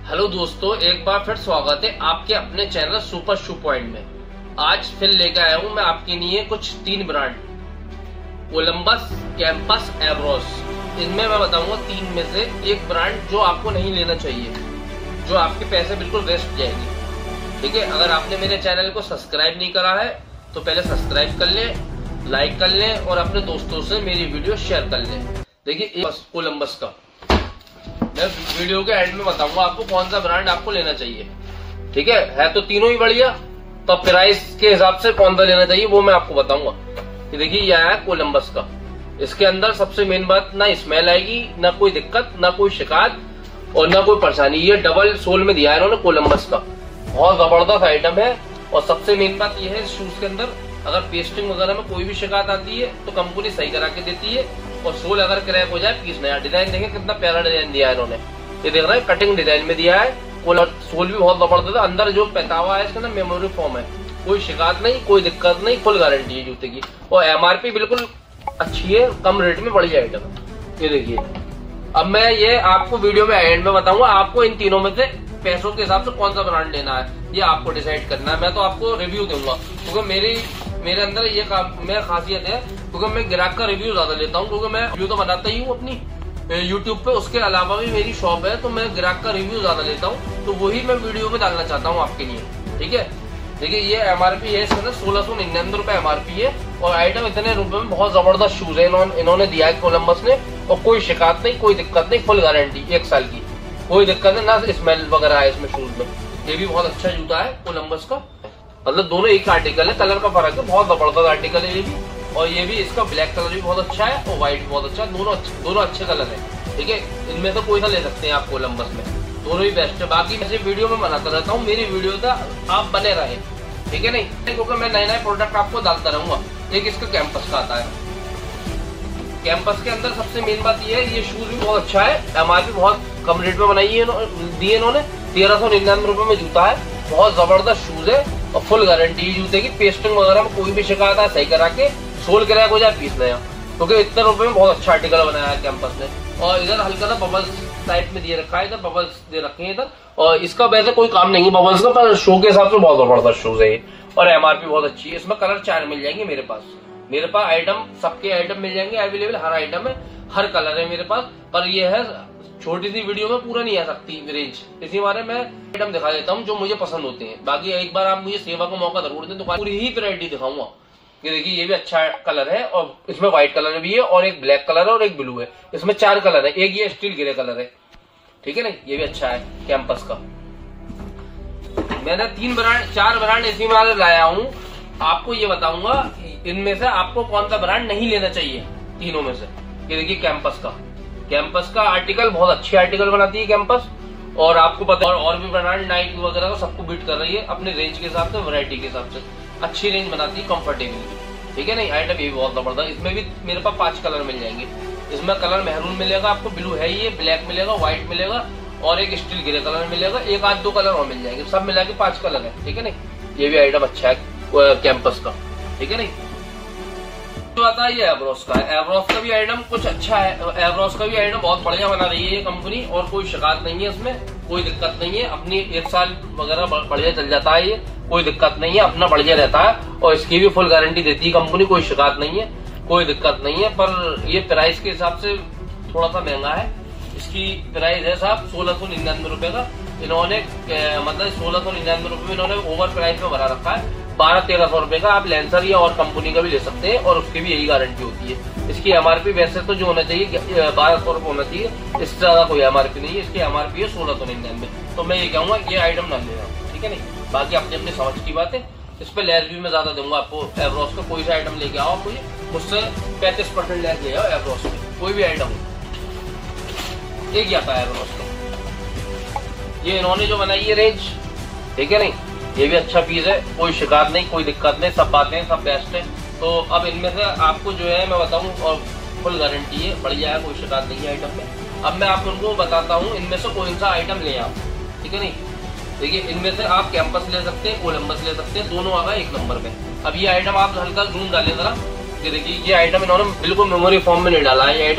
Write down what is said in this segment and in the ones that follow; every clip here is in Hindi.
हेलो दोस्तों, एक बार फिर स्वागत है आपके अपने चैनल सुपर शू पॉइंट में। आज फिर लेकर आया हूं मैं आपके लिए कुछ 3 ब्रांड, कोलंबस, कैंपस, एवरोस। इनमें मैं बताऊंगा 3 में से एक ब्रांड जो आपको नहीं लेना चाहिए, जो आपके पैसे बिल्कुल वेस्ट जाएंगे। ठीक है, अगर आपने मेरे चैनल को सब्सक्राइब नहीं करा है तो पहले सब्सक्राइब कर ले, लाइक कर ले और अपने दोस्तों से मेरी वीडियो शेयर कर ले। देखिए, कोलंबस का मैं वीडियो के एंड में बताऊंगा आपको कौन सा ब्रांड आपको लेना चाहिए। ठीक है तो तीनों ही बढ़िया, तो प्राइस के हिसाब से कौन सा लेना चाहिए वो मैं आपको बताऊंगा। कि देखिए, यह है कोलंबस का। इसके अंदर सबसे मेन बात, ना स्मेल आएगी, ना कोई दिक्कत, ना कोई शिकायत और ना कोई परेशानी। ये डबल सोल में दिया है इन्होंने कोलंबस का, बहुत जबरदस्त आइटम है। और सबसे मेन बात यह है, शूज के अंदर अगर पेस्टिंग वगैरह में कोई भी शिकायत आती है तो कंपनी सही करा के देती है। और सोल अगर क्रैक हो जाए, पीस नया। डिजाइन देखें कितना प्यारा डिजाइन दिया है इन्होंने, ये देख रहे हैं, कटिंग डिजाइन में दिया है। सोल भी बहुत जबरदस्त है। अंदर जो पहनावा है इसके अंदर मेमोरी फोम है, कोई शिकायत नहीं, कोई दिक्कत नहीं, फुल गारंटी है जूते की। और एमआरपी बिल्कुल अच्छी है, कम रेट में बढ़िया आइटम है। ये देखिए, अब मैं ये आपको वीडियो में एंड में बताऊंगा आपको इन तीनों में से पैसों के हिसाब से कौन सा ब्रांड लेना है, ये आपको डिसाइड करना है। मैं तो आपको रिव्यू दूंगा, क्योंकि मेरे अंदर ये मेरा खासियत है, क्योंकि मैं ग्राहक का रिव्यू ज्यादा लेता हूँ। क्योंकि मैं रिव्यू तो बनाता ही हूँ अपनी यूट्यूब पे, उसके अलावा भी मेरी शॉप है, तो मैं ग्राहक का रिव्यू ज्यादा लेता हूँ, तो वही मैं वीडियो में डालना चाहता हूँ आपके लिए। ठीक है, देखिए ये एमआरपी है इसके अंदर 1699 रुपए एमआरपी है। और आइटम इतने रुपए में बहुत जबरदस्त शूज है इन्होंने दिया है कोलंबस ने। और कोई शिकायत नहीं, कोई दिक्कत नहीं, फुल गारंटी 1 साल की, कोई दिक्कत नहीं, ना स्मेल वगैरह है इसमें शूज में। ये भी बहुत अच्छा जूता है कोलंबस का, मतलब दोनों एक आर्टिकल है, कलर का फर्क है, बहुत जबरदस्त आर्टिकल है ये भी। और ये भी, इसका ब्लैक कलर भी बहुत अच्छा है और व्हाइट भी बहुत अच्छा है, दोनों अच्छे कलर है। ठीक है, इनमें से कोई सा ले सकते हैं आप कोलंबस में, दोनों ही बेस्ट है। बाकी ऐसे वीडियो में बनाता रहता हूँ, मेरी वीडियो था आप बने रहे। ठीक है नहीं, क्योंकि मैं नए प्रोडक्ट आपको डालता रहूंगा। एक इसका कैंपस का आता है, कैंपस के अंदर सबसे मेन बात ये है, ये शूज भी बहुत अच्छा है, एमआरपी बहुत कम रेट में बनाई है दी इन्होंने। 1399 रुपए में जूता है, बहुत जबरदस्त शूज है और फुल गारंटी जूते की। पेस्टिंग वगैरह में कोई भी शिकायत है सही करा के, सोल क्रैक हो जाए पीस नया, क्योंकि इतने रुपए में बहुत अच्छा आर्टिकल बनाया है कैंपस ने। और इधर हल्का सा बबल्स टाइप में दिए रखा है, इधर बबल्स दे रखे हैं इधर। और इसका वैसे कोई काम नहीं है बबल्स का, पर शो के हिसाब से बहुत जबरदस्त शूज है ये। और एमआरपी बहुत अच्छी है। इसमें कलर 4 मिल जाएंगे मेरे पास आइटम, सबके आइटम मिल जाएंगे अवेलेबल, हर आइटम है, हर कलर है मेरे पास। पर ये है, छोटी सी वीडियो में पूरा नहीं आ सकती रेंज, इसी बारे में आइटम दिखा देता हूँ जो मुझे पसंद होते हैं। बाकी एक बार आप मुझे सेवा का मौका जरूर दें, दुकान पूरी ही वैरायटी दिखाऊंगा। ये देखिए, ये भी अच्छा कलर है और इसमें व्हाइट कलर भी है और एक ब्लैक कलर है और एक ब्लू है। इसमें 4 कलर है, एक ये स्टील ग्रे कलर है। ठीक है ना, ये भी अच्छा है कैंपस का। मैंने 4 ब्रांड इसी में लाया हूँ। आपको ये बताऊंगा इनमें से आपको कौन सा ब्रांड नहीं लेना चाहिए तीनों में से। ये देखिए, कैंपस का आर्टिकल बहुत अच्छी आर्टिकल बनाती है कैंपस। और आपको पता है और भी ब्रांड नाइक वगैरह को सबको बीट कर रही है अपने रेंज के हिसाब से, वैरायटी के हिसाब से अच्छी रेंज बनाती है, कंफर्टेबल। ठीक है नहीं, आइटम ये बहुत जबरदस्त। इसमें भी मेरे पास 5 कलर मिल जाएंगे। इसमें कलर मेहरून मिलेगा आपको, ब्लू है ये, ब्लैक मिलेगा, व्हाइट मिलेगा और एक स्टील ग्रे कलर मिलेगा, एक आध 2 कलर और मिल जाएंगे, सब मिला के 5 कलर है। ठीक है नहीं, ये भी आइटम अच्छा है कैंपस का। ठीक है नहीं, जो आता है ये एवरोस का है। एवरोस का भी आइटम कुछ अच्छा है, एवरोस का भी आइटम बहुत बढ़िया बना रही है ये कंपनी, और कोई शिकायत नहीं है इसमें, कोई दिक्कत नहीं है। अपनी 1 साल वगैरह बढ़िया चल जाता है ये, कोई दिक्कत नहीं है, अपना बढ़िया रहता है। और इसकी भी फुल गारंटी देती है कंपनी, कोई शिकायत नहीं है, कोई दिक्कत नहीं है। पर ये प्राइस के हिसाब से थोड़ा सा महंगा है। इसकी प्राइस है साहब 1699 रुपए का। इन्होंने मतलब 1699 रुपए में इन्होंने ओवर प्राइस में भरा रखा है। 1200-1300 रुपए का आप लेंसर या और कंपनी का भी ले सकते हैं, और उसकी भी यही गारंटी होती है। इसकी एमआरपी वैसे तो जो होना चाहिए 1200 रुपए होना चाहिए, इससे ज्यादा कोई एमआरपी नहीं है। इसकी एमआरपी है 1699। तो मैं ये कहूंगा ये आइटम ना लेना। ठीक है नहीं, बाकी अपनी अपनी समझ की बात है। इस पे लेस भी मैं ज्यादा दूंगा आपको। एवरोस का कोई सा आइटम लेके आओ, मुझसे 35% लेस ले जाओ एवरोस में, कोई भी आइटम एक आता है एवरोस का। ये इन्होंने जो बनाई है रेंज, ठीक है नहीं, ये भी अच्छा पीस है, कोई शिकायत नहीं, कोई दिक्कत नहीं, सब बातें सब बेस्ट है। तो अब इनमें से आपको जो है मैं बताऊं, और फुल गारंटी है, बढ़िया है, कोई शिकायत नहीं है आइटम में। अब मैं आप उनको बताता हूँ इनमें से कौन सा आइटम ले आप। ठीक है नहीं, देखिए इनमें से आप कैंपस ले सकते हैं, कोलंबस ले सकते हैं, दोनों आ गए 1 नंबर पे। अब ये आइटम आप हल्का जूम डालें जरा, ये देखिए ये आइटम इन्होंने बिल्कुल मेमोरी फॉर्म में नहीं डाला है ये आइटम।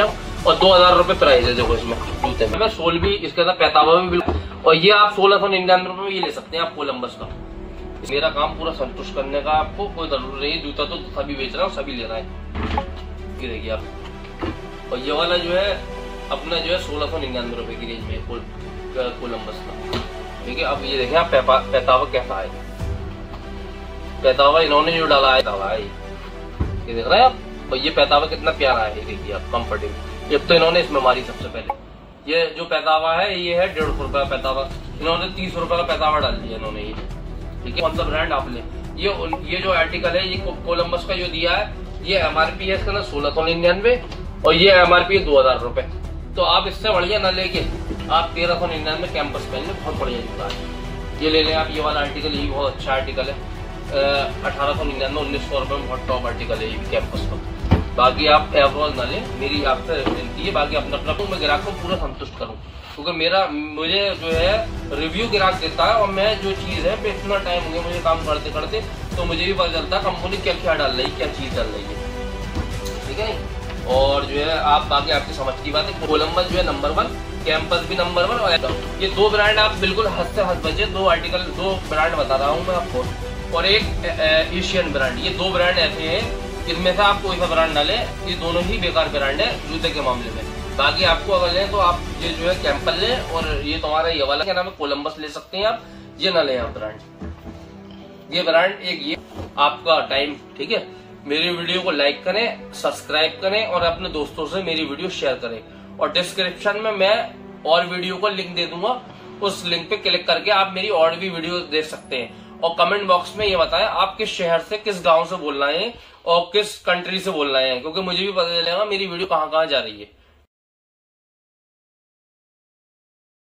और 2000 रुपए प्राइस है। देखो इसमें जूते में सोल भी इसके साथ पैतावा भी बिल्कुल, और ये आप 1699 रुपए में ये ले सकते हैं आप कोलंबस का। मेरा काम पूरा संतुष्ट करने का, आपको कोई जरूरत नहीं है। जूता तो सभी बेच रहा हूँ, सभी ले रहा है। ये देखिए आप, और ये वाला जो है अपना जो है 1699 रुपए की रेंज में कोलंबस का, ठीक है। अब ये देखें आप पैतावा कैसा है, पैतावा इन्होंने जो डाला है ये देख रहे हैं आप। और ये पैतावा कितना प्यारा है, देखिए आप, कंफर्टेबल। एक तो इन्होंने इसमें मारी सबसे पहले, ये जो पैतावा है ये है 150 रुपए का पैतावा, इन्होंने 30 रुपए का पैतावा डाल दिया इन्होंने ये, ठीक है। कौन सा ब्रांड आप ले, ये जो आर्टिकल है ये कोलंबस का जो दिया है, ये MRP है इसका ना 1699 और ये MRP है 2000 रुपए। तो आप इससे बढ़िया ना लेके आप 1399 में कैंपस पहन ले, बहुत बढ़िया जूता है। ये ले लें आप, ये वाला आर्टिकल, ये बहुत अच्छा आर्टिकल है। 1899 1900 रुपए में बहुत टॉप आर्टिकल है ये कैंपस का। बाकी आप एवरोज ना लें, मेरी आपसे विनती है। बाकी अपना मैं ग्राहक को पूरा संतुष्ट करूँ, क्योंकि मुझे जो है रिव्यू ग्राहक देता है, और मैं जो चीज है इतना टाइम हो गया मुझे काम करते करते, तो मुझे भी पता चलता है कंपनी क्या क्या डाल रही है, क्या चीज डाल रही है, ठीक है। और जो है आप बाकी आपकी समझ की बात है, कोलंबस जो है नंबर 1, कैंपस भी नंबर 1, और ये 2 ब्रांड आप बिल्कुल हद से हद बचे। 2 आर्टिकल 2 ब्रांड बता रहा हूँ मैं आपको, और एक एशियन ब्रांड। ये 2 ब्रांड ऐसे हैं इनमें से आप कोई सा ब्रांड डालें, ये दोनों ही बेकार ब्रांड है जूते के मामले में। बाकी आपको अगर लें तो आप ये जो है कैंपल लें, और ये तुम्हारा ये वाला क्या नाम है कोलंबस ले सकते हैं आप, ये ना लें आप ब्रांड, ये ब्रांड एक ये आपका टाइम, ठीक है। मेरी वीडियो को लाइक करें, सब्सक्राइब करें, और अपने दोस्तों से मेरी वीडियो शेयर करें। और डिस्क्रिप्शन में मैं और वीडियो का लिंक दे दूंगा, उस लिंक पे क्लिक करके आप मेरी और भी वीडियो देख सकते हैं। और कमेंट बॉक्स में ये बताएं आप किस शहर से, किस गांव से बोल रहे हैं और किस कंट्री से बोल रहे हैं, क्योंकि मुझे भी पता चलेगा मेरी वीडियो कहाँ कहाँ जा रही है।